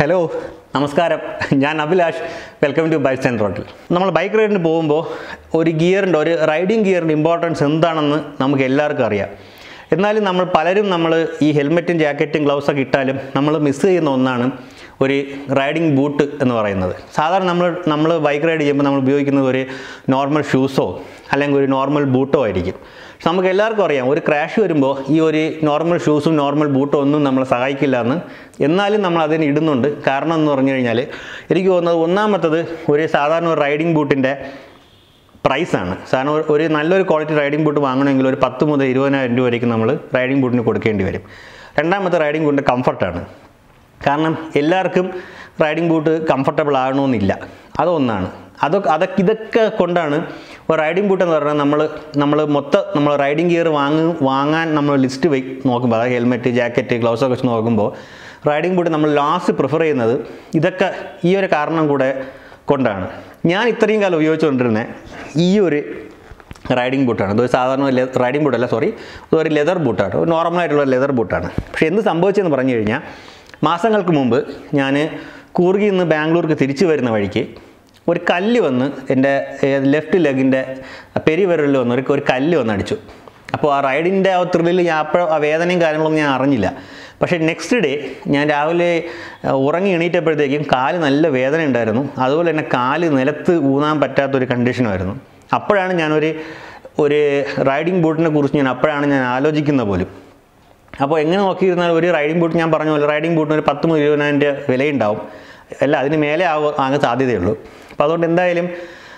Hello, Namaskaram. I am Abhilash. Welcome to Bikes and Road. We are bike riding gear and riding gear importance is എന്നാലും നമ്മൾ പലരും ഈ ഹെൽമെറ്റും ജാക്കറ്റും gloves ഒക്കെ ഇട്ടാലും നമ്മൾ മിസ് ചെയ്യുന്ന ഒന്നാണ് ഒരു റൈഡിംഗ് ബൂട്ട് എന്ന് പറയുന്നത്. സാധാരണ നമ്മൾ ബൈക്ക് റൈഡ് ചെയ്യുമ്പോൾ നമ്മൾ ഉപയോഗിക്കുന്നത് ഒരു നോർമൽ ഷൂസോ അല്ലെങ്കിൽ ഒരു നോർമൽ ബൂട്ടോ ആയിരിക്കും. പക്ഷെ നമുക്ക് എല്ലാവർക്കും അറിയാം ഒരു ക്രാഷ് വരുമ്പോൾ ഈ ഒരു നോർമൽ ഷൂസും നോർമൽ ബൂട്ടോ ഒന്നും നമ്മളെ സഹായിക്കില്ല എന്ന്. എന്നാലും നമ്മൾ അതിന് ഇടുന്നുണ്ട്. കാരണം എന്ന് പറഞ്ഞു കഴിഞ്ഞാൽ എനിക്ക് തോന്നുന്നത് ഒന്നാമത്തത് ഒരു സാധാരണ ഒരു റൈഡിംഗ് ബൂട്ടിൻ്റെ പ്രൈസാണ്. സാധാരണ ഒരു നല്ലൊരു ക്വാളിറ്റി റൈഡിംഗ് ബൂട്ട് വാങ്ങണമെങ്കിൽ ഒരു 10 മുതൽ 20,000 രൂപ വരേക്കും നമ്മൾ റൈഡിംഗ് ബൂട്ടിന് കൊടുക്കേണ്ടി വരും. രണ്ടാമത്തെ റൈഡിംഗ് ബൂട്ടിൻ്റെ കംഫർട്ടാണ്. കാരണം എല്ലാവർക്കും റൈഡിംഗ് ബൂട്ട് കംഫർട്ടബിൾ ആകണമെന്നില്ല. അതൊന്നാണ്. ഇതൊക്കെ കൊണ്ടാണ് ഒരു റൈഡിംഗ് ബൂട്ട് എന്ന് പറഞ്ഞാൽ നമ്മൾ റൈഡിംഗ് ഗിയർ വാങ്ങാൻ നമ്മൾ ലിസ്റ്റ് നോക്കുമ്പോൾ അതായത് ഹെൽമെറ്റ് ജാക്കറ്റ് ഗ്ലൗസൊക്കെ വെച്ച് നോക്കുമ്പോൾ റൈഡിംഗ് ബൂട്ട് നമ്മൾ ലാസ്റ്റ് പ്രിഫർ ചെയ്യുന്നത് ഇതൊക്കെ ഈ ഒരു കാരണം കൂടെ കൊണ്ടാണ്. ഞാൻ ഇത്രയും കാലം ഉപയോഗിച്ചുകൊണ്ടിരുന്നത് ഈ ഒരു റൈഡിംഗ് ബൂട്ടാണ്. ഇതൊരു സാധാരണ റൈഡിംഗ് ബൂട്ടല്ല, ഇതൊരു ലെതർ ബൂട്ടാണ്, ഒരു നോർമലായിട്ടുള്ള ലെതർ ബൂട്ടാണ്. പക്ഷേ എന്ത് സംഭവിച്ചതെന്ന് പറഞ്ഞു കഴിഞ്ഞാൽ മാസങ്ങൾക്ക് മുമ്പ് ഞാൻ കൂർഗിൽ നിന്ന് ബാംഗ്ലൂർക്ക് തിരിച്ചു വരുന്ന വഴിക്ക് ഒരു കല്ല് വന്ന് എൻ്റെ ലെഫ്റ്റ് ലെഗിൻ്റെ പെരിവിരലിൽ വന്ന് ഒരു കല്ല് വന്ന് അടിച്ചു. അപ്പോൾ ആ റൈഡിൻ്റെ ആ ത്രില്ലിൽ ഞാൻ ആ വേദനയും കാര്യങ്ങളൊന്നും ഞാൻ അറിഞ്ഞില്ല. പക്ഷേ നെക്സ്റ്റ് ഡേ ഞാൻ രാവിലെ ഉറങ്ങി എണീറ്റപ്പോഴത്തേക്കും കാല് നല്ല വേദന ഉണ്ടായിരുന്നു. അതുപോലെ തന്നെ കാല് നിലത്ത് ഊന്നാൻ പറ്റാത്തൊരു കണ്ടീഷനായിരുന്നു. അപ്പോഴാണ് ഞാനൊരു റൈഡിംഗ് ബൂട്ടിനെ കുറിച്ച് അപ്പോഴാണ് ഞാൻ ആലോചിക്കുന്നത് പോലും. അപ്പോൾ എങ്ങനെ നോക്കിയിരുന്നാൽ ഒരു റൈഡിംഗ് ബൂട്ട് ഞാൻ പറഞ്ഞ പോലെ റൈഡിംഗ് ബൂട്ടിന് ഒരു 10 മുതൽ 20,000 വിലയുണ്ടാവും. അല്ല, അതിന് മേലെ ആകാൻ സാധ്യതയുള്ളൂ. അപ്പോൾ അതുകൊണ്ട് എന്തായാലും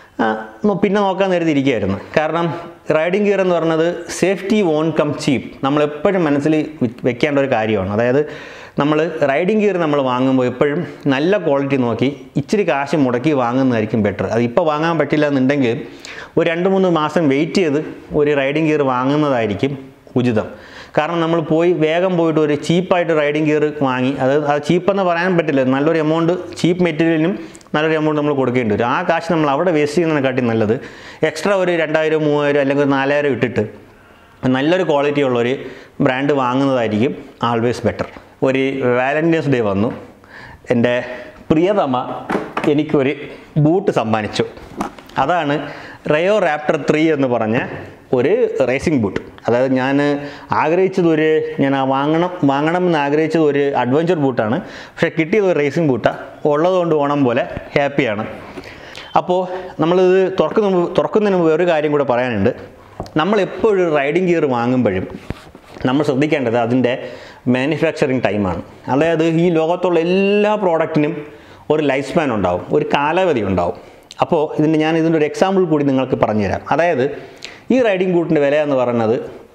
പിന്നെ നോക്കാൻ നേരത്തിരിക്കുകയായിരുന്നു. കാരണം റൈഡിംഗ് ഗിയർ എന്ന് പറഞ്ഞത് സേഫ്റ്റി വോണ്ട് കം ചീപ്പ്. നമ്മളെപ്പോഴും മനസ്സിൽ വെക്കേണ്ട ഒരു കാര്യമാണ്. അതായത് നമ്മൾ റൈഡിംഗ് ഗിയർ നമ്മൾ വാങ്ങുമ്പോൾ എപ്പോഴും നല്ല ക്വാളിറ്റി നോക്കി ഇച്ചിരി കാശ് മുടക്കി വാങ്ങുന്നതായിരിക്കും ബെറ്റർ. അത് ഇപ്പോൾ വാങ്ങാൻ പറ്റില്ല എന്നുണ്ടെങ്കിൽ ഒരു 2-3 മാസം വെയിറ്റ് ചെയ്ത് ഒരു റൈഡിംഗ് ഗിയർ വാങ്ങുന്നതായിരിക്കും ഉചിതം. കാരണം നമ്മൾ വേഗം പോയിട്ട് ഒരു ചീപ്പായിട്ട് റൈഡിംഗ് ഗിയർ വാങ്ങി അത് ചീപ്പെന്ന് പറയാൻ പറ്റില്ല. നല്ലൊരു എമൗണ്ട് ചീപ്പ് മെറ്റീരിയലിനും നല്ലൊരു എമൗണ്ട് നമ്മൾ കൊടുക്കേണ്ടി വരും. ആ കാശ് നമ്മൾ അവിടെ വേസ്റ്റ് ചെയ്യുന്നതിനെക്കാട്ടി നല്ലത് എക്സ്ട്രാ ഒരു 2,000 3,000 അല്ലെങ്കിൽ 4,000 ഇട്ടിട്ട് നല്ലൊരു ക്വാളിറ്റി ഉള്ളൊരു ബ്രാൻഡ് വാങ്ങുന്നതായിരിക്കും ആൾവേസ് ബെറ്റർ. ഒരു വാലന്റൈൻസ് ഡേ വന്നു. എൻ്റെ പ്രിയതമ എനിക്കൊരു ബൂട്ട് സമ്മാനിച്ചു. അതാണ് റയോ റാപ്റ്റർ 3 എന്ന് പറഞ്ഞ ഒരു റേസിംഗ് ബൂട്ട്. അതായത് ഞാൻ വാങ്ങണമെന്ന് ആഗ്രഹിച്ചത് ഒരു അഡ്വഞ്ചർ ബൂട്ടാണ്. പക്ഷേ കിട്ടിയത് ഒരു റേസിംഗ് ബൂട്ടാണ്. ഉള്ളതുകൊണ്ട് ഓണം പോലെ ഹാപ്പിയാണ്. അപ്പോൾ നമ്മളിത് തുറക്കുന്നതിന് മുമ്പ് ഒരു കാര്യം കൂടെ പറയാനുണ്ട്. നമ്മളെപ്പോഴും റൈഡിംഗ് ഗിയർ വാങ്ങുമ്പോഴും നമ്മൾ ശ്രദ്ധിക്കേണ്ടത് അതിൻ്റെ മാനുഫാക്ചറിങ് ടൈമാണ്. അതായത് ഈ ലോകത്തുള്ള എല്ലാ പ്രോഡക്റ്റിനും ഒരു ലൈഫ് സ്പാൻ ഉണ്ടാവും, ഒരു കാലാവധി ഉണ്ടാവും. അപ്പോൾ ഇതിൻ്റെ ഒരു എക്സാമ്പിൾ കൂടി നിങ്ങൾക്ക് പറഞ്ഞുതരാം. അതായത് ഈ റൈഡിംഗ് ബൂട്ടിൻ്റെ വില എന്ന് പറയുന്നത്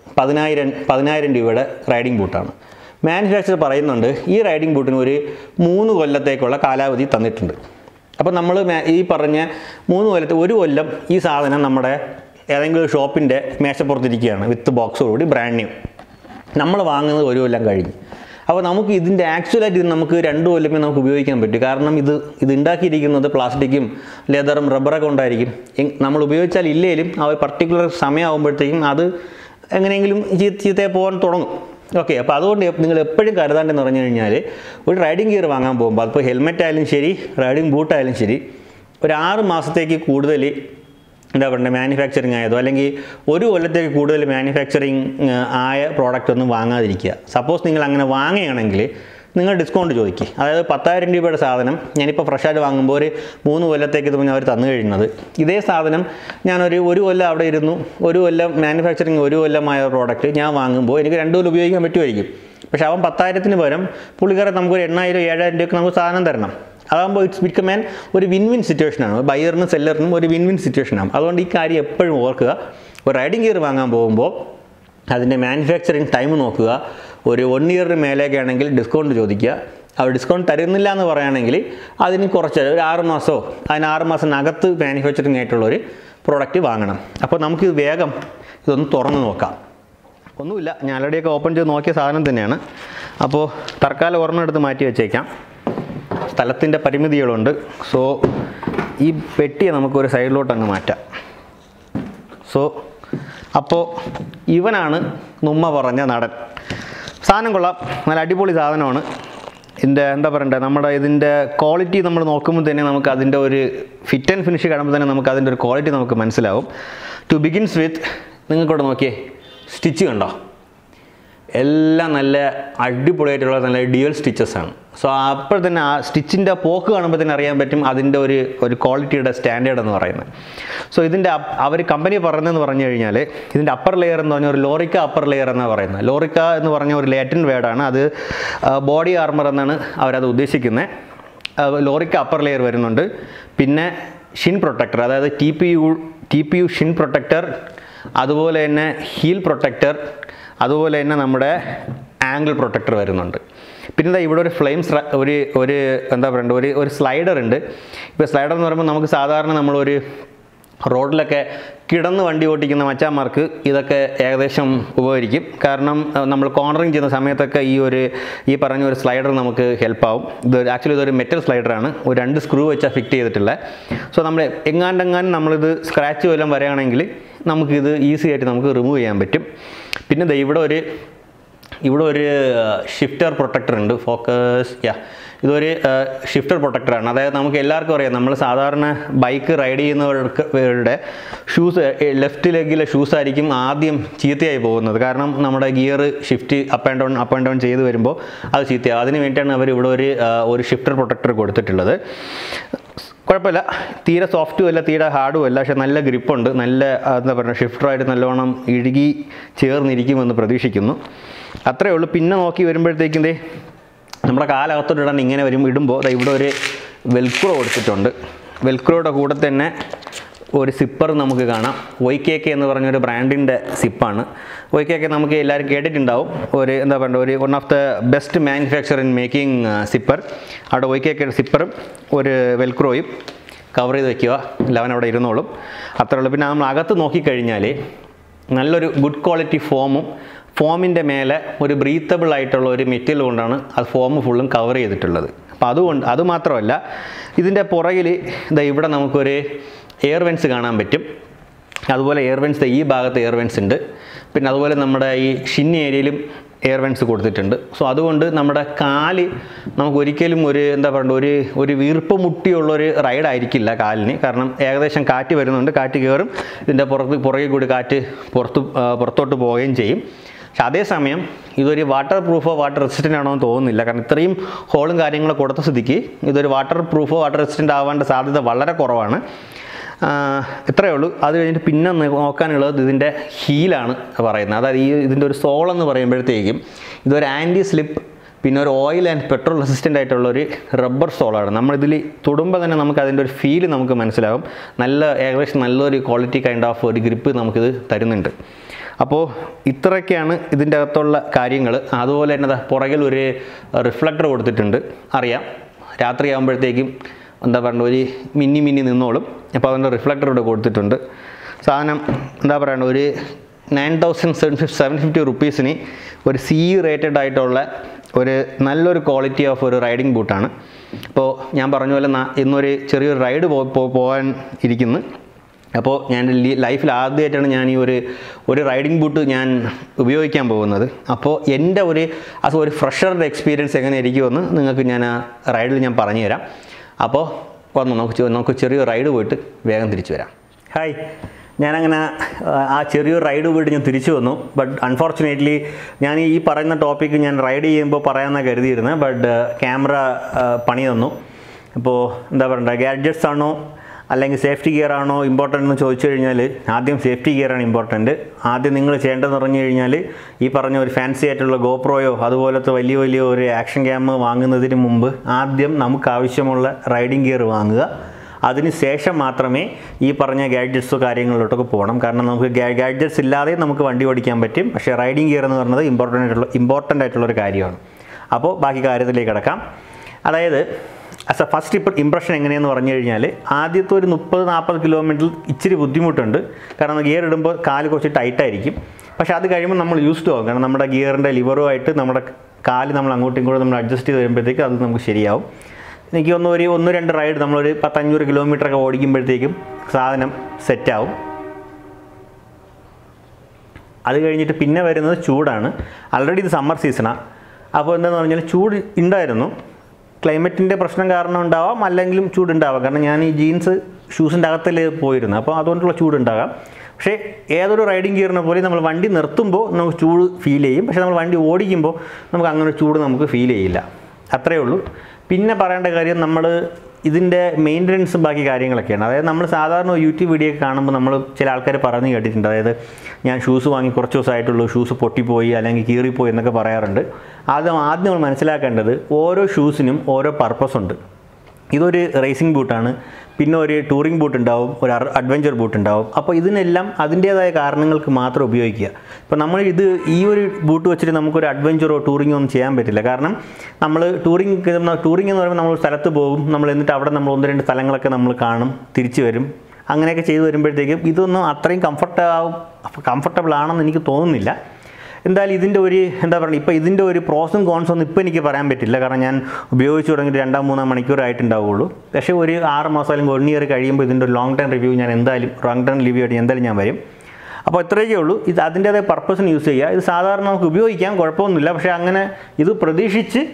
10,000 രൂപയുടെ റൈഡിംഗ് ബൂട്ടാണ്. മാനുഫാക്ചർ പറയുന്നുണ്ട് ഈ റൈഡിംഗ് ബൂട്ടിന് ഒരു 3 കൊല്ലത്തേക്കുള്ള കാലാവധി തന്നിട്ടുണ്ട്. അപ്പോൾ നമ്മൾ ഈ പറഞ്ഞ 3 കൊല്ലത്തെ 1 കൊല്ലം ഈ സാധനം നമ്മുടെ ഏതെങ്കിലും ഷോപ്പിൻ്റെ മേശപ്പുറത്തിരിക്കുകയാണ് വിത്ത് ബോക്സോടുകൂടി ബ്രാൻഡ് ന്യൂ. നമ്മൾ വാങ്ങുന്നത് 1 കൊല്ലം കഴിഞ്ഞ്. അപ്പോൾ നമുക്ക് ഇതിൻ്റെ ആക്ച്വലായിട്ട് ഇത് നമുക്ക് 2 കൊല്ലമേ നമുക്ക് ഉപയോഗിക്കാൻ പറ്റും. കാരണം ഇത് ഉണ്ടാക്കിയിരിക്കുന്നത് പ്ലാസ്റ്റിക്കും ലെതറും റബ്ബറൊക്കെ കൊണ്ടായിരിക്കും. നമ്മൾ ഉപയോഗിച്ചാൽ ഇല്ലേലും ആ ഒരു പർട്ടിക്കുലർ സമയമാകുമ്പോഴത്തേക്കും അത് എങ്ങനെയെങ്കിലും ചീത്തയെ പോകാൻ തുടങ്ങും. ഓക്കെ, അപ്പോൾ അതുകൊണ്ട് നിങ്ങൾ എപ്പോഴും കരുതാണ്ടെന്ന് പറഞ്ഞു കഴിഞ്ഞാൽ ഒരു റൈഡിംഗ് ഗിയർ വാങ്ങാൻ പോകുമ്പോൾ അതിപ്പോൾ ഹെൽമെറ്റ് ആയാലും ശരി റൈഡിംഗ് ബൂട്ടായാലും ശരി ഒരു 6 മാസത്തേക്ക് കൂടുതൽ എന്താ പറയുക മാനുഫാക്ചറിങ് ആയതോ അല്ലെങ്കിൽ 1 കൊല്ലത്തേക്ക് കൂടുതൽ മാനുഫാക്ചറിങ് ആയ പ്രോഡക്റ്റ് ഒന്നും വാങ്ങാതിരിക്കുക. സപ്പോസ് നിങ്ങൾ അങ്ങനെ വാങ്ങുകയാണെങ്കിൽ നിങ്ങൾ ഡിസ്കൗണ്ട് ചോദിക്കുക. അതായത് 10,000 രൂപയുടെ സാധനം ഞാനിപ്പോൾ ഫ്രഷായിട്ട് വാങ്ങുമ്പോൾ ഒരു 3 കൊല്ലത്തേക്ക് ഇത് അവർ തന്നു കഴിയുന്നത് ഇതേ സാധനം ഞാനൊരു 1 കൊല്ലം അവിടെ ഇരുന്നു 1 കൊല്ലം മാനുഫാക്ചറിങ് 1 കൊല്ലമായ പ്രോഡക്റ്റ് ഞാൻ വാങ്ങുമ്പോൾ എനിക്ക് 2 കൊല്ലം ഉപയോഗിക്കാൻ പറ്റുമായിരിക്കും. പക്ഷേ അവൻ 10,000-ന് പകരം പുള്ളിക്കാരൻ നമുക്കൊരു 8,000-7,000 രൂപയ്ക്ക് നമുക്ക് സാധനം തരണം. അതാകുമ്പോൾ ഇറ്റ്സ് ബിക്കം ഒരു വിൻ സെറ്റുവേഷനാണ്. ബയറിനും സെല്ലറിനും ഒരു വിൻ സെറ്റുവേഷനാണ്. അതുകൊണ്ട് ഈ കാര്യം എപ്പോഴും ഓർക്കുക. ഒരു റൈഡിംഗ് ഗിയർ വാങ്ങാൻ പോകുമ്പോൾ അതിൻ്റെ മാനുഫാക്ചറിങ് ടൈം നോക്കുക. ഒരു 1 ഇയറിന് മേലേക്ക് ആണെങ്കിൽ ഡിസ്കൗണ്ട് ചോദിക്കുക. അവർ ഡിസ്കൗണ്ട് തരുന്നില്ല എന്ന് പറയുകയാണെങ്കിൽ അതിന് കുറച്ച് ഒരു 6 മാസമോ അതിന് 6 മാസത്തിനകത്ത് മാനുഫാക്ചറിങ് ആയിട്ടുള്ളൊരു പ്രോഡക്റ്റ് വാങ്ങണം. അപ്പോൾ നമുക്കിത് വേഗം ഇതൊന്ന് തുറന്ന് നോക്കാം. ഒന്നുമില്ല, ഞാൻ ആൾറെഡിയൊക്കെ ഓപ്പൺ ചെയ്ത് നോക്കിയ സാധനം തന്നെയാണ്. അപ്പോൾ തൽക്കാലം ഒരെണ്ണം എടുത്ത് മാറ്റി വെച്ചേക്കാം. സ്ഥലത്തിൻ്റെ പരിമിതികളുണ്ട്. സോ ഈ പെട്ടിയെ നമുക്കൊരു സൈഡിലോട്ട് അങ്ങ് മാറ്റാം. അപ്പോൾ ഇവനാണ് നുമ്മ പറഞ്ഞ നടൻ. സാധനം കൊള്ളാം, നല്ല അടിപൊളി സാധനമാണ്. ഇതിൻ്റെ എന്താ പറയണ്ടേ, നമ്മുടെ ഇതിൻ്റെ ക്വാളിറ്റി നമ്മൾ നോക്കുമ്പോൾ തന്നെ നമുക്ക് അതിൻ്റെ ഒരു ഫിറ്റ് ആൻഡ് ഫിനിഷ് കാണുമ്പോൾ തന്നെ നമുക്ക് അതിൻ്റെ ഒരു ക്വാളിറ്റി നമുക്ക് മനസ്സിലാവും. ടു ബിഗിൻസ് വിത്ത് നിങ്ങൾക്കിവിടെ നോക്കിയേ, സ്റ്റിച്ച് കണ്ടോ, എല്ലാം നല്ല അടിപൊളിയായിട്ടുള്ള നല്ല ഡ്യുവൽ സ്റ്റിച്ചസ് ആണ്. സോ അപ്പോൾ തന്നെ ആ സ്റ്റിച്ചിൻ്റെ പോക്ക് കാണുമ്പോൾ തന്നെ അറിയാൻ പറ്റും അതിൻ്റെ ഒരു ക്വാളിറ്റിയുടെ സ്റ്റാൻഡേർഡ് എന്ന് പറയുന്നത്. സോ ഇതിൻ്റെ അവർ കമ്പനി പറഞ്ഞതെന്ന് പറഞ്ഞു കഴിഞ്ഞാൽ ഇതിൻ്റെ അപ്പർ ലെയർ എന്ന് പറഞ്ഞാൽ ഒരു ലോറിക്ക അപ്പർ ലെയർ എന്നാണ് പറയുന്നത്. ലോറിക്ക എന്ന് പറഞ്ഞ ഒരു ലാറ്റിൻ വേർഡാണ്, അത് ബോഡി ആർമർ എന്നാണ് അവരത് ഉദ്ദേശിക്കുന്നത്. ലോറിക്ക അപ്പർ ലെയർ വരുന്നുണ്ട്, പിന്നെ ഷിൻ പ്രൊട്ടക്ടർ, അതായത് T P U shin protector, അതുപോലെ തന്നെ ഹീൽ പ്രൊട്ടക്ടർ, അതുപോലെ തന്നെ നമ്മുടെ ആംഗിൾ പ്രൊട്ടക്ടർ വരുന്നുണ്ട്. പിന്നെ ഇവിടെ ഒരു ഒരു എന്താ പറയണ്ട, ഒരു സ്ലൈഡർ ഉണ്ട്. ഇപ്പോൾ സ്ലൈഡർ എന്ന് പറയുമ്പോൾ നമുക്ക് സാധാരണ നമ്മളൊരു റോഡിലൊക്കെ കിടന്ന് വണ്ടി ഓടിക്കുന്ന മച്ചാന്മാർക്ക് ഇതൊക്കെ ഏകദേശം ഉപകരിക്കും. കാരണം നമ്മൾ കോർണറിങ് ചെയ്യുന്ന സമയത്തൊക്കെ ഈ പറഞ്ഞ ഒരു സ്ലൈഡർ നമുക്ക് ഹെൽപ്പാവും. ആക്ച്വലി ഇതൊരു മെറ്റൽ സ്ലൈഡറാണ്, ഒരു 2 സ്ക്രൂ വെച്ചാൽ ഫിറ്റ് ചെയ്തിട്ടുള്ളത്. സോ നമ്മൾ എങ്ങാണ്ടെങ്ങാനും നമ്മളിത് സ്ക്രാച്ച് വല്ലതും വരികയാണെങ്കിൽ നമുക്കിത് ഈസി ആയിട്ട് നമുക്ക് റിമൂവ് ചെയ്യാൻ പറ്റും. പിന്നെ ഇവിടെ ഒരു ഷിഫ്റ്റർ പ്രൊട്ടക്ടർ ഉണ്ട്, ഫോക്കസ് ഇതൊരു ഷിഫ്റ്റർ പ്രൊട്ടക്ടറാണ്. അതായത് നമുക്ക് എല്ലാവർക്കും അറിയാം, നമ്മൾ സാധാരണ ബൈക്ക് റൈഡ് ചെയ്യുന്നവരുടെ ഷൂസ്, ലെഫ്റ്റ് ലെഗിലെ ഷൂസ് ആയിരിക്കും ആദ്യം ചീത്തയായി പോകുന്നത്. കാരണം നമ്മുടെ gear shift up and down ചെയ്ത് വരുമ്പോൾ അത് ചീത്തയാവും. അതിന് വേണ്ടിയിട്ടാണ് അവർ ഇവിടെ ഒരു ഷിഫ്റ്റർ പ്രൊട്ടക്ടർ കൊടുത്തിട്ടുള്ളത്. കുഴപ്പമില്ല, തീരെ സോഫ്റ്റും അല്ല തീരെ ഹാർഡും അല്ല, പക്ഷേ നല്ല ഗ്രിപ്പുണ്ട്. നല്ല എന്താ പറയുക, ഷിഫ്റ്ററായിട്ട് നല്ലവണ്ണം ഇഴുകി ചേർന്നിരിക്കുമെന്ന് പ്രതീക്ഷിക്കുന്നു. അത്രയേ ഉള്ളൂ. പിന്നെ നോക്കി വരുമ്പോഴത്തേക്കും നമ്മുടെ കാലകത്തോട്ടിടാൻ ഇങ്ങനെ ഇടുമ്പോൾ ഇവിടെ ഒരു വെൽക്രോ കൊടുത്തിട്ടുണ്ട്. വെൽക്രോയുടെ കൂടെ തന്നെ ഒരു സിപ്പർ നമുക്ക് കാണാം. YKK എന്ന് പറഞ്ഞൊരു ബ്രാൻഡിൻ്റെ സിപ്പാണ്. YKK നമുക്ക് എല്ലാവരും കേട്ടിട്ടുണ്ടാവും, എന്താ പറയുക, one of the best manufacture in making zipper. അവിടെ YKKയുടെ സിപ്പറും ഒരു വെൽക്രോയും കവർ ചെയ്ത് വയ്ക്കുക, ലവൻ അവിടെ ഇരുന്നോളും. അത്രേ ഉള്ളൂ. പിന്നെ നമ്മൾ അകത്ത് നോക്കിക്കഴിഞ്ഞാൽ നല്ലൊരു ഗുഡ് ക്വാളിറ്റി ഫോമിൻ്റെ മേലെ ഒരു ബ്രീത്തബിൾ ആയിട്ടുള്ള ഒരു മെറ്റീരിയൽ കൊണ്ടാണ് അത് ഫോം ഫുള്ളും കവർ ചെയ്തിട്ടുള്ളത്. അപ്പോൾ അതുമാത്രമല്ല, ഇതിൻ്റെ പുറകിൽ ഇവിടെ നമുക്കൊരു എയർ വെൻസ് കാണാൻ പറ്റും. അതുപോലെ എയർ വെൻസ് ഈ ഭാഗത്ത് എയർ വെൻസ് ഉണ്ട്. പിന്നെ അതുപോലെ നമ്മുടെ ഈ ഷിൻ ഏരിയയിലും എയർ വെൻസ് കൊടുത്തിട്ടുണ്ട്. സോ അതുകൊണ്ട് നമ്മുടെ കാല് നമുക്ക് ഒരിക്കലും എന്താ പറയുക, ഒരു വീർപ്പ് മുട്ടിയുള്ളൊരു റൈഡായിരിക്കില്ല കാലിന്. കാരണം ഏകദേശം കാറ്റ് വരുന്നുണ്ട്, കാറ്റ് കയറും, ഇതിൻ്റെ പുറകിൽ കൂടി കാറ്റ് പുറത്തോട്ട് പോവുകയും ചെയ്യും. പക്ഷെ അതേസമയം ഇതൊരു വാട്ടർ പ്രൂഫോ വാട്ടർ റെസിസ്റ്റൻ്റ് ആണോ എന്ന് തോന്നുന്നില്ല. കാരണം ഇത്രയും ഹോളും കാര്യങ്ങളും കൊടുത്ത സ്ഥിതിക്ക് ഇതൊരു വാട്ടർ പ്രൂഫോ വാട്ടർ റെസിസ്റ്റൻ്റ് ആവാനുള്ള സാധ്യത വളരെ കുറവാണ്. ഇത്രയേ ഉള്ളൂ. അത് കഴിഞ്ഞിട്ട് പിന്നെ നോക്കാനുള്ളത് ഇതിൻ്റെ ഹീലാണ് പറയുന്നത്. അതായത് ഇതിൻ്റെ ഒരു സോൾ എന്ന് പറയുമ്പോഴത്തേക്കും ഇതൊരു ആൻറ്റി സ്ലിപ്പ്, പിന്നെ ഒരു ഓയിൽ ആൻഡ് പെട്രോൾ റെസിസ്റ്റൻ്റ് ആയിട്ടുള്ളൊരു റബ്ബർ സോളാണ്. നമ്മളിതിൽ തൊടുമ്പോൾ തന്നെ നമുക്ക് അതിൻ്റെ ഒരു ഫീല് നമുക്ക് മനസ്സിലാവും. ഏകദേശം നല്ലൊരു ക്വാളിറ്റി കൈൻഡ് ഓഫ് ഒരു ഗ്രിപ്പ് നമുക്കിത് തരുന്നുണ്ട്. അപ്പോൾ ഇത്രയൊക്കെയാണ് ഇതിൻ്റെ അകത്തുള്ള കാര്യങ്ങൾ. അതുപോലെ തന്നെ പുറകിൽ ഒരു റിഫ്ലക്ടർ കൊടുത്തിട്ടുണ്ട്. അറിയാം, രാത്രിയാകുമ്പോഴത്തേക്കും എന്താ പറയുക, ഒരു മിന്നി നിന്നോളും. അപ്പോൾ അതിൻ്റെ റിഫ്ലക്ടർ ഇവിടെ കൊടുത്തിട്ടുണ്ട്. സാധനം എന്താ പറയുക, ഒരു 9,750 റുപ്പീസിന് ഒരു CE റേറ്റഡ് ആയിട്ടുള്ള നല്ലൊരു ക്വാളിറ്റി ഓഫ് ഒരു റൈഡിങ് ബൂട്ടാണ്. അപ്പോൾ ഞാൻ പറഞ്ഞ പോലെ ഇന്നൊരു ചെറിയൊരു റൈഡ് പോകാൻ ഇരിക്കുന്നു. അപ്പോൾ ഞാൻ ലൈഫിൽ ആദ്യമായിട്ടാണ് ഞാൻ ഈ ഒരു റൈഡിങ് ബൂട്ട് ഞാൻ ഉപയോഗിക്കാൻ പോകുന്നത്. അപ്പോൾ എൻ്റെ ഒരു ഫ്രഷറുടെ എക്സ്പീരിയൻസ് എങ്ങനെ ഇരിക്കുമെന്ന് നിങ്ങൾക്ക് ഞാൻ ആ റൈഡിൽ ഞാൻ പറഞ്ഞു തരാം. അപ്പോൾ നമുക്ക് ചെറിയൊരു റൈഡ് പോയിട്ട് വേഗം തിരിച്ചു വരാം. ഹായ്, ഞാനങ്ങനെ ആ ചെറിയൊരു റൈഡ് പോയിട്ട് ഞാൻ തിരിച്ചു വന്നു. ബട്ട് അൺഫോർച്ചുനേറ്റ്ലി ഞാൻ ഈ പറയുന്ന ടോപ്പിക്ക് ഞാൻ റൈഡ് ചെയ്യുമ്പോൾ പറയാമെന്നാണ് കരുതിയിരുന്നത്. ബട്ട് ക്യാമറ പണി തന്നു. അപ്പോൾ എന്താ പറയണ്ടേ, ഗാഡ്ജറ്റ്സ് ആണോ അല്ലെങ്കിൽ സേഫ്റ്റി ഗിയർ ആണോ ഇമ്പോർട്ടൻ്റ് എന്ന് ചോദിച്ചു കഴിഞ്ഞാൽ ആദ്യം സേഫ്റ്റി ഗിയറാണ് ഇമ്പോർട്ടൻറ്റ്. ആദ്യം നിങ്ങൾ ചെയ്യേണ്ടതെന്ന് പറഞ്ഞു കഴിഞ്ഞാൽ ഈ പറഞ്ഞ ഒരു ഫാൻസി ആയിട്ടുള്ള ഗോപ്രോയോ അതുപോലത്തെ വലിയ ഒരു ആക്ഷൻ ക്യാം വാങ്ങുന്നതിന് മുമ്പ് ആദ്യം നമുക്ക് ആവശ്യമുള്ള റൈഡിങ് ഗിയർ വാങ്ങുക. അതിന് ശേഷം മാത്രമേ ഈ പറഞ്ഞ ഗാഡ്ജറ്റ്സോ കാര്യങ്ങളിലോട്ടൊക്കെ പോകണം. കാരണം നമുക്ക് ഗാഡ്ജറ്റ്സ് ഇല്ലാതെ നമുക്ക് വണ്ടി ഓടിക്കാൻ പറ്റും. പക്ഷേ റൈഡിങ് ഗിയർ എന്ന് പറയുന്നത് ഇമ്പോർട്ടൻ്റ് ആയിട്ടുള്ളൊരു കാര്യമാണ്. അപ്പോൾ ബാക്കി കാര്യത്തിലേക്ക് കിടക്കാം. അതായത് ഫസ്റ്റ് ഇംപ്രഷൻ എങ്ങനെയെന്ന് പറഞ്ഞു കഴിഞ്ഞാൽ ആദ്യത്തെ ഒരു 30-40 കിലോമീറ്റർ ഇച്ചിരി ബുദ്ധിമുട്ടുണ്ട്. കാരണം ഗിയർ ഇടുമ്പോൾ കാല് കുറച്ച് ടൈറ്റായിരിക്കും. പക്ഷേ അത് കഴിയുമ്പോൾ നമ്മൾ യൂസ്ഡ് ആകും. കാരണം നമ്മുടെ ഗിയറിൻ്റെ ലിവറുമായിട്ട് നമ്മുടെ കാല് നമ്മൾ അങ്ങോട്ടും ഇങ്ങോട്ടും നമ്മൾ അഡ്ജസ്റ്റ് ചെയ്ത് വരുമ്പോഴത്തേക്കും അത് നമുക്ക് ശരിയാവും. എനിക്ക് ഒരു 1-2 റൈഡ് നമ്മളൊരു 10-500 കിലോമീറ്ററൊക്കെ ഓടിക്കുമ്പോഴത്തേക്കും സാധനം സെറ്റാവും. അത് കഴിഞ്ഞിട്ട് പിന്നെ വരുന്നത് ചൂടാണ്. ആൾറെഡി ഇത് സമ്മർ സീസണാണ്. അപ്പോൾ എന്താണെന്ന് പറഞ്ഞാൽ ചൂട് ഉണ്ടായിരുന്നു. ക്ലൈമറ്റിൻ്റെ പ്രശ്നം കാരണം ഉണ്ടാവാം, അല്ലെങ്കിലും ചൂടുണ്ടാവാം. കാരണം ഞാൻ ഈ ജീൻസ് ഷൂസിൻ്റെ അകത്തിൽ പോയിരുന്നു, അപ്പോൾ അതുകൊണ്ടുള്ള ചൂടുണ്ടാകാം. പക്ഷേ ഏതൊരു റൈഡിങ് ഗിയറിനെ പോലെ നമ്മൾ വണ്ടി നിർത്തുമ്പോൾ നമുക്ക് ചൂട് ഫീൽ ചെയ്യും, പക്ഷേ നമ്മൾ വണ്ടി ഓടിക്കുമ്പോൾ നമുക്ക് അങ്ങനെ ചൂട് നമുക്ക് ഫീൽ ചെയ്യില്ല. അത്രയേ ഉള്ളൂ. പിന്നെ പറയേണ്ട കാര്യം, നമ്മൾ ഇതിൻ്റെ മെയിൻ്റനൻസും ബാക്കി കാര്യങ്ങളൊക്കെയാണ്. അതായത് നമ്മൾ സാധാരണ യൂട്യൂബ് വീഡിയോ ഒക്കെ കാണുമ്പോൾ നമ്മൾ ചില ആൾക്കാർ പറഞ്ഞു കേട്ടിട്ടുണ്ട്, അതായത് ഞാൻ ഷൂസ് വാങ്ങി കുറച്ച് ദിവസമായിട്ടുള്ളൂ, ഷൂസ് പൊട്ടിപ്പോയി അല്ലെങ്കിൽ കീറിപ്പോയി എന്നൊക്കെ പറയാറുണ്ട്. ആദ്യം നമ്മൾ മനസ്സിലാക്കേണ്ടത് ഓരോ ഷൂസിനും ഓരോ പർപ്പസ് ഉണ്ട്. ഇതൊരു റേസിംഗ് ബൂട്ടാണ്, പിന്നെ ഒരു ടൂറിംഗ് ബൂട്ട് ഉണ്ടാവും, ഒരു അഡ്വഞ്ചർ ബൂട്ട് ഉണ്ടാവും. അപ്പോൾ ഇതിനെല്ലാം അതിൻ്റേതായ കാരണങ്ങൾക്ക് മാത്രം ഉപയോഗിക്കുക. ഇപ്പോൾ നമ്മൾ ഈ ഒരു ബൂട്ട് വെച്ചിട്ട് നമുക്കൊരു അഡ്വഞ്ചറോ ടൂറിങ്ങോ ഒന്നും ചെയ്യാൻ പറ്റില്ല. കാരണം നമ്മൾ ടൂറിങ് എന്ന് പറയുമ്പോൾ നമ്മൾ സ്ഥലത്ത് പോകും, നമ്മൾ എന്നിട്ട് അവിടെ നമ്മൾ 1-2 സ്ഥലങ്ങളൊക്കെ നമ്മൾ കാണും, തിരിച്ചു വരും. അങ്ങനെയൊക്കെ ചെയ്ത് വരുമ്പോഴത്തേക്കും ഇതൊന്നും അത്രയും കംഫർട്ടബിൾ ആണെന്ന് എനിക്ക് തോന്നുന്നില്ല. എന്തായാലും ഇതിൻ്റെ ഒരു എന്താ പറയുക, ഇപ്പോൾ ഇതിൻ്റെ ഒരു പ്രോസും കോൺസൊന്നും ഇപ്പോൾ എനിക്ക് പറയാൻ പറ്റില്ല. കാരണം ഞാൻ ഉപയോഗിച്ച് തുടങ്ങിയിട്ട് 2-3 മണിക്കൂറായിട്ടുണ്ടാവുള്ളൂ. പക്ഷേ ഒരു 6 മാസം അല്ലെങ്കിൽ 1 ഇയർ കഴിയുമ്പോൾ ഇതിൻ്റെ ഒരു ലോങ് ടൈം റിവ്യൂ ഞാൻ എന്തായാലും ഞാൻ വരും. അപ്പോൾ ഇത്രയൊക്കെ ഉള്ളൂ. ഇത് അതിൻ്റേതായ പർപ്പസിന് യൂസ് ചെയ്യുക. ഇത് സാധാരണ നമുക്ക് ഉപയോഗിക്കാം, കുഴപ്പമൊന്നുമില്ല. പക്ഷേ അങ്ങനെ ഇത് പ്രതീക്ഷിച്ച്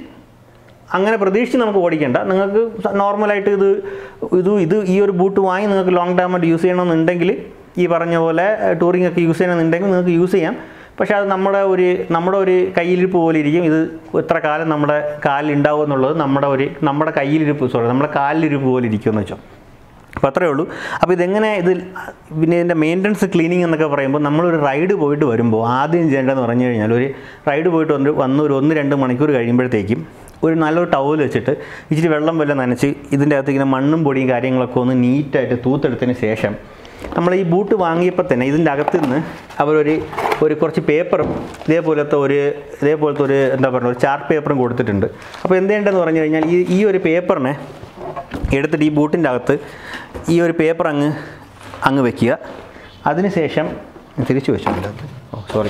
നമുക്ക് ഓടിക്കേണ്ട. നിങ്ങൾക്ക് നോർമലായിട്ട് ഇത് ഈ ഒരു ബൂട്ട് വാങ്ങി നിങ്ങൾക്ക് ലോങ് ടൈമായിട്ട് യൂസ് ചെയ്യണമെന്നുണ്ടെങ്കിൽ, ഈ പറഞ്ഞ പോലെ ടൂറിംഗ് ഒക്കെ യൂസ് ചെയ്യണമെന്നുണ്ടെങ്കിൽ നിങ്ങൾക്ക് യൂസ് ചെയ്യാം. പക്ഷേ അത് നമ്മുടെ ഒരു കയ്യിലിരിപ്പ് പോലെ ഇരിക്കും. ഇത് എത്ര കാലം നമ്മുടെ കാലിലുണ്ടാവും എന്നുള്ളത് നമ്മുടെ കാലിലിരിപ്പ് പോലെ ഇരിക്കുമെന്ന് വെച്ചോ. അപ്പോൾ അത്രയേ ഉള്ളൂ. അപ്പോൾ ഇതെങ്ങനെ പിന്നെ ഇതിൻ്റെ മെയിൻ്റനൻസ് ക്ലീനിങ് എന്നൊക്കെ പറയുമ്പോൾ, നമ്മളൊരു റൈഡ് പോയിട്ട് വരുമ്പോൾ ആദ്യം ചെയ്യേണ്ടതെന്ന് പറഞ്ഞു കഴിഞ്ഞാൽ, ഒരു റൈഡ് പോയിട്ട് വന്ന് ഒരു 1-2 മണിക്കൂർ കഴിയുമ്പോഴത്തേക്കും ഒരു നല്ലൊരു ടവൽ വെച്ചിട്ട് ഇച്ചിരി വെള്ളം നനച്ച് ഇതിൻ്റെ അകത്ത് ഇങ്ങനെ മണ്ണും പൊടിയും കാര്യങ്ങളൊക്കെ ഒന്ന് നീറ്റായിട്ട് തൂത്തെടുത്തതിന് ശേഷം, നമ്മൾ ഈ ബൂട്ട് വാങ്ങിയപ്പോൾ തന്നെ ഇതിൻ്റെ അകത്ത് നിന്ന് അവരൊരു കുറച്ച് പേപ്പറും ഇതേപോലത്തെ ഒരു എന്താ പറയുക, ഒരു ചാർട്ട് പേപ്പറും കൊടുത്തിട്ടുണ്ട്. അപ്പോൾ എന്ത് ചെയ്യേണ്ടതെന്ന് പറഞ്ഞു കഴിഞ്ഞാൽ, ഈ ഒരു പേപ്പറിനെ എടുത്തിട്ട് ഈ ബൂട്ടിൻ്റെ അകത്ത് ഈ ഒരു പേപ്പർ അങ്ങ് വെക്കുക. അതിനുശേഷം തിരിച്ചു വെച്ചു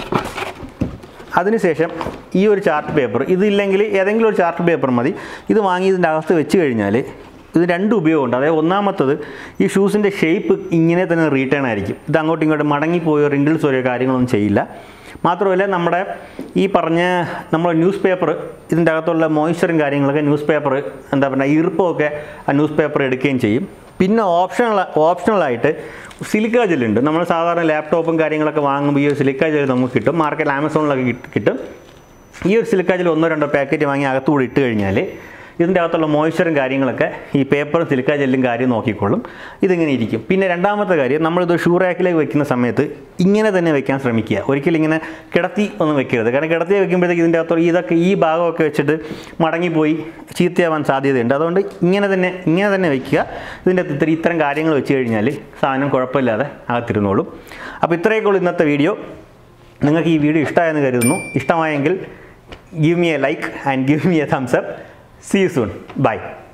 അതിനുശേഷം ഈ ഒരു ചാർട്ട് പേപ്പർ, ഇതില്ലെങ്കിൽ ഏതെങ്കിലും ഒരു ചാർട്ട് പേപ്പർ മതി. ഇത് വാങ്ങി ഇതിൻ്റെ അകത്ത് വെച്ച് കഴിഞ്ഞാൽ ഇത് 2 ഉപയോഗമുണ്ട്. അതായത് ഒന്നാമത്തത്, ഈ ഷൂസിൻ്റെ ഷേപ്പ് ഇങ്ങനെ തന്നെ റീറ്റേൺ ആയിരിക്കും. ഇത് അങ്ങോട്ടും ഇങ്ങോട്ടും മടങ്ങിപ്പോയോ റിങ്കിൾസ് ഓരോ കാര്യങ്ങളൊന്നും ചെയ്യില്ല. മാത്രമല്ല നമ്മുടെ ഈ പറഞ്ഞ ന്യൂസ് പേപ്പർ, ഇതിൻ്റെ അകത്തുള്ള മോയ്സ്ചറും കാര്യങ്ങളൊക്കെ ന്യൂസ് പേപ്പർ എന്താ പറയുക, ഈർപ്പമൊക്കെ ആ ന്യൂസ് പേപ്പർ എടുക്കുകയും ചെയ്യും. പിന്നെ ഓപ്ഷണലായിട്ട് സിലിക്ക ജെല്ലുണ്ട്. നമ്മൾ സാധാരണ ലാപ്ടോപ്പും കാര്യങ്ങളൊക്കെ വാങ്ങുമ്പോൾ ഈ ഒരു സിലിക്ക ജെല്ല് നമുക്ക് കിട്ടും, മാർക്കറ്റിൽ ആമസോണിലൊക്കെ കിട്ടും. ഈ ഒരു സിലിക്ക ജെല്ല് 1-2 പാക്കറ്റ് വാങ്ങി അകത്തുകൂടി ഇട്ട് കഴിഞ്ഞാൽ ഇതിൻ്റെ അകത്തുള്ള മോയ്സ്ചറും കാര്യങ്ങളൊക്കെ ഈ പേപ്പറും സിലിക്ക ജെല്ലും കാര്യം നോക്കിക്കൊള്ളും. ഇതിങ്ങനെ ഇരിക്കും. പിന്നെ രണ്ടാമത്തെ കാര്യം, നമ്മളിത് ഷൂ റാക്കിലേക്ക് വെക്കുന്ന സമയത്ത് ഇങ്ങനെ തന്നെ വെക്കാൻ ശ്രമിക്കുക. ഒരിക്കലും ഇങ്ങനെ കിടത്തി ഒന്നും വെക്കരുത്. കാരണം കിടത്തി വെക്കുമ്പോഴത്തേക്ക് ഇതിൻ്റെ അകത്ത് ഈ ഭാഗമൊക്കെ വെച്ചിട്ട് മടങ്ങിപ്പോയി ചീത്തയാവാൻ സാധ്യതയുണ്ട്. അതുകൊണ്ട് ഇങ്ങനെ തന്നെ വെക്കുക. ഇതിൻ്റെ അകത്ത് ഇത്തരം കാര്യങ്ങൾ വെച്ച് കഴിഞ്ഞാൽ സാധനം കുഴപ്പമില്ലാതെ അകത്തിരുന്നോളും. അപ്പോൾ ഇത്രയൊക്കെ ഉള്ളൂ ഇന്നത്തെ വീഡിയോ. നിങ്ങൾക്ക് ഈ വീഡിയോ ഇഷ്ടമായെന്ന് കരുതുന്നു. ഇഷ്ടമായെങ്കിൽ give me a like and give me a thumbs up. See you soon. Bye.